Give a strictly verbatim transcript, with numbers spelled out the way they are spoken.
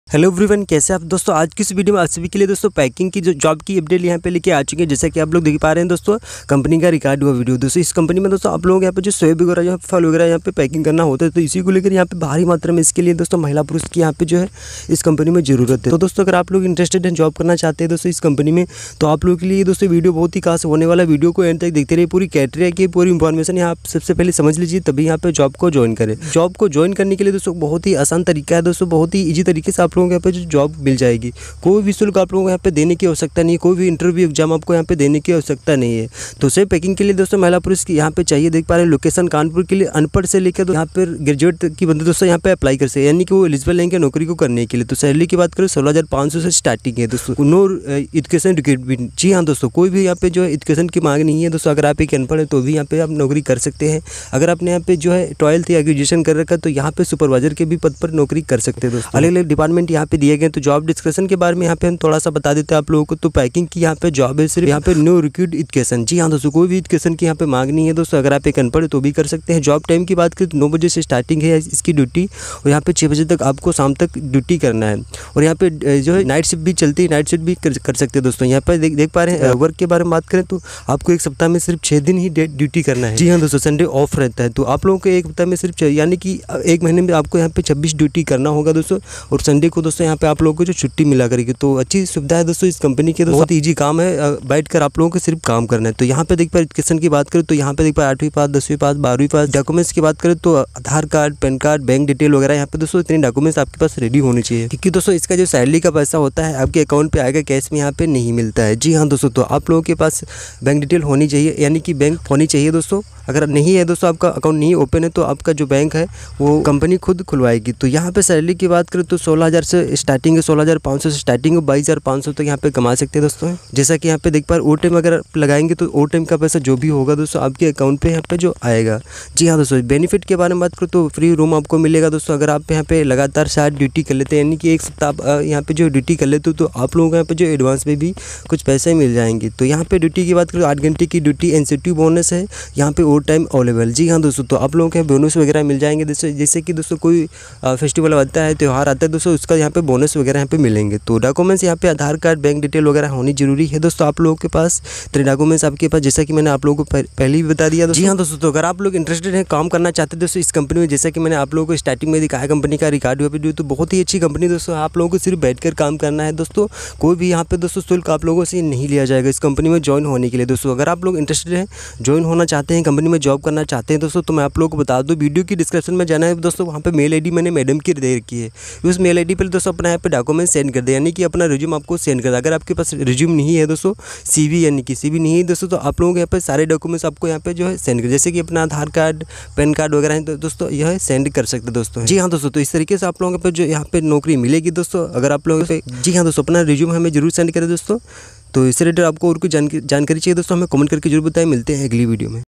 Hello everyone, कैसे आप दोस्तों। आज की इस वीडियो में आप सभी के लिए दोस्तों पैकिंग की जो जॉब की अपडेट यहाँ पे लेके आ चुके हैं। जैसा कि आप लोग देख पा रहे हैं दोस्तों, कंपनी का रिकॉर्ड हुआ वीडियो। दोस्तों इस कंपनी में दोस्तों आप लोग यहाँ पे जो सोएब वगैरह यहाँ फल वगैरह यहाँ पे पैकिंग करना होता है, तो इसी को लेकर यहाँ पे भारी मात्रा में इसके लिए दोस्तों महिला पुरुष की यहाँ पे जो है इस कंपनी में जरूरत है। तो दोस्तों अगर आप लोग इंटरेस्टेड हैं, जॉब करना चाहते हैं दोस्तों इस कंपनी में, तो आप लोगों के लिए दोस्तों वीडियो बहुत ही खास होने वाला। वीडियो को एंड तक देखते रहिए, पूरी कैटेरिया की पूरी इन्फॉर्मेशन यहाँ आप सबसे पहले समझ लीजिए, तभी यहाँ पे जॉब को ज्वाइन करें। जॉब को ज्वाइन करने के लिए दोस्तों बहुत ही आसान तरीका है दोस्तों, बहुत ही ईजी तरीके से आप लोगों को यहाँ पे जो जॉब मिल जाएगी। कोई भी शुल्क आप लोगों को यहाँ पे देने की आवश्यकता नहीं है, कोई भी इंटरव्यू एग्जाम आपको यहाँ पे देने की आवश्यकता नहीं है। तो सेब पैकिंग के लिए दोस्तों महिला पुरुष की यहाँ पे चाहिए। देख पा रहे हैं लोकेशन कानपुर के लिए अनपढ़ से लेकर तो यहाँ पर ग्रेजुएट की बंदे दोस्तों यहाँ पे अप्लाई कर सकते हैं, यानी कि वो एलिजिबल लेंगे नौकरी को करने के लिए। तो सैलरी की बात करें सोलह हज़ार पाँच सौ से स्टार्टिंग है दोस्तों। नो एजुकेशन रिक्वायरमेंट, जी हाँ दोस्तों, कोई भी यहाँ पे जो है एजुकेशन की मांग नहीं है दोस्तों। अगर आप एक अनपढ़ है तो भी यहाँ पे आप नौकरी कर सकते हैं। अगर आपने यहाँ पे जो है ट्वेल्थ या ग्रेजुएशन कर रखा है तो यहाँ पे सुपरवाइजर के भी पद पर नौकरी कर सकते हैं दोस्तों। अलग अलग डिपार्टमेंट यहाँ पे दिए गए। तो जॉब डिस्कशन के बारे में यहाँ पे हम थोड़ा सा बता देते हैं आप लोगों को। तो पैकिंग की यहाँ पे जॉब है, सिर्फ यहाँ पे नो रिक्वायर्ड एजुकेशन, जी हाँ दोस्तों, कोई भी एजुकेशन की यहाँ पे मांग नहीं है दोस्तों। अगर आप एक अनपढ़ तो भी कर सकते हैं। जॉब टाइम की बात करें तो नौ बजे से स्टार्टिंग है इसकी ड्यूटी, और यहाँ पे छः बजे तक आपको शाम तक ड्यूटी करना है। और यहाँ पे जो है नाइट शिफ्ट भी चलती है, नाइट शिफ्ट भी कर, कर सकते हैं दोस्तों। यहाँ पर देख देख पा रहे हैं वर्क के बारे में बात करें तो आपको एक सप्ताह में सिर्फ छः दिन ही ड्यूटी करना है, जी हाँ दोस्तों, संडे ऑफ रहता है। तो आप लोगों को एक सप्ताह में सिर्फ यानी कि एक महीने में आपको यहाँ पे छब्बीस ड्यूटी करना होगा दोस्तों। और संडे को दोस्तों यहाँ पे आप लोगों को जो छुट्टी मिला करेगी। तो अच्छी सुविधा है दोस्तों इस कंपनी के, बहुत ईजी काम है, बैठकर आप लोगों को सिर्फ काम करना है। तो यहाँ पे देख पाए एजुकेशन की बात करें तो यहाँ पे देख पाए आठवीं पास, दसवीं पास, बारहवीं पास। डॉक्यूमेंट्स की बात करें तो Aadhaar card, PAN card, bank detail वगैरह यहाँ पे दोस्तों इतने डॉक्यूमेंट्स आपके पास रेडी होने चाहिए, क्योंकि दोस्तों इसका जो सैलरी का पैसा होता है आपके अकाउंट पे आएगा, कैश में यहाँ पे नहीं मिलता है, जी हाँ दोस्तों। तो आप लोगों के पास बैंक डिटेल होनी चाहिए, यानी कि बैंक होनी चाहिए दोस्तों। अगर नहीं है दोस्तों, आपका अकाउंट नहीं ओपन है, तो आपका जो बैंक है वो कंपनी खुद खुलवाएगी। तो यहाँ पे सैलरी की बात करें तो सोलह हज़ार से स्टार्टिंग है, सोलह हज़ार पाँच सौ से स्टार्टिंग है, बाईस हज़ार पाँच सौ तक यहाँ पे कमा सकते हैं दोस्तों। जैसा कि यहाँ पे देख पा रहे ओ टाइम अगर लगाएंगे तो ओ टाइम का पैसा जो भी होगा दोस्तों आपके अकाउंट पे यहाँ पे जो आएगा, जी हाँ दोस्तों। बेनिफिट के बारे में बात करें तो फ्री रूम आपको मिलेगा दोस्तों। अगर आप यहाँ पे लगातार सात ड्यूटी कर लेते हैं, यानी कि एक सप्ताह यहाँ पे जो ड्यूटी कर लेते हो, तो आप लोगों को यहाँ पे जो एडवांस में भी कुछ पैसे मिल जाएंगे। तो यहाँ पे ड्यूटी की बात करें आठ घंटे की ड्यूटी, इंसेंटिव बोनस है यहाँ पे, ओ टाइम अवेलेबल, जी हाँ दोस्तों। तो आप लोगों के बोनस वगैरह मिल जाएंगे दोस्तों। जैसे कि दोस्तों कोई फेस्टिवल आता है, त्यौहार आता है दोस्तों, उसका यहाँ पे बोनस वगैरह यहाँ पे मिलेंगे। तो डॉक्यूमेंट्स यहाँ पे आधार कार्ड, बैंक डिटेल वगैरह होनी जरूरी है दोस्तों आप लोगों के पास। तो डॉक्यूमेंट्स आपके पास, जैसा कि मैंने आप लोगों को पहले ही बता दिया दोस्तों, जी हाँ दोस्तों। तो अगर आप लोग इंटरेस्टेड हैं, काम करना चाहते हैं दोस्तों इस कंपनी में, जैसा कि मैंने आप लोगों को स्टार्टिंग में दिखाया कंपनी का रिकॉर्ड हुआ वीडियो, तो बहुत ही अच्छी कंपनी दोस्तों। आप लोगों को सिर्फ बैठकर काम करना है दोस्तों। कोई भी यहाँ पे दोस्तों शुल्क आप लोगों से नहीं लिया जाएगा इस कंपनी में ज्वाइन होने के लिए दोस्तों। अगर आप लोग इंटरेस्टेड हैं, ज्वाइन होना चाहते हैं, कंपनी में जॉब करना चाहते हैं दोस्तों, तो मैं आप लोगों को बता दूं, वीडियो की डिस्क्रिप्शन में जाना है दोस्तों, वहाँ पे मेल आईडी मैंने मैडम की दे रखी है। उस मेल आईडी पर दोस्तों अपना यहाँ पे डॉक्यूमेंट सेंड कर दे, यानी कि अपना रिज्यूम आपको सेंड कर दे। अगर आपके पास रिज्यूम नहीं है दोस्तों, सीवी यानी कि सीवी नहीं है दोस्तों, तो आप लोगों के यहाँ पे सारे डॉक्यूमेंट्स आपको यहाँ पे जो है सेंड कर, जैसे कि अपना आधार कार्ड, पैन कार्ड वगैरह है तो दोस्तों यह सेंड कर सकते दोस्तों, जी हाँ दोस्तों। तो इस तरीके से आप लोगों पे जो यहाँ पे नौकरी मिलेगी दोस्तों। अगर आप लोगों पे, जी हाँ दोस्तों, अपना रिज्यूम हमें जरूर सेंड करें दोस्तों। तो इससे रिलेटेड आपको और कुछ जानकारी चाहिए दोस्तों, हमें कमेंट करके जरूर बताएं। मिलते हैं अगली वीडियो में।